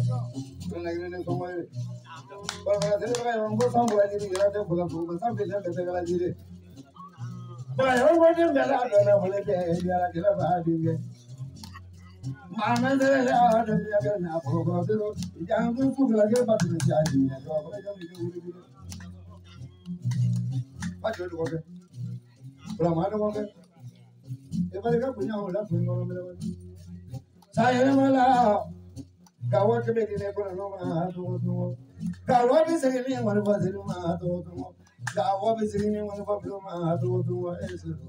Nagre somewhere. But I think I am going somewhere in the other for the some vision that I did. But I want to get out of the day. You are going to Mama, there are the now for the young people like a button in the what you do? From I don't want it. If I got to know that, Sayamala, Kawa to make it no Kawa is saying one of us in Mato, Kawa is saying one of us to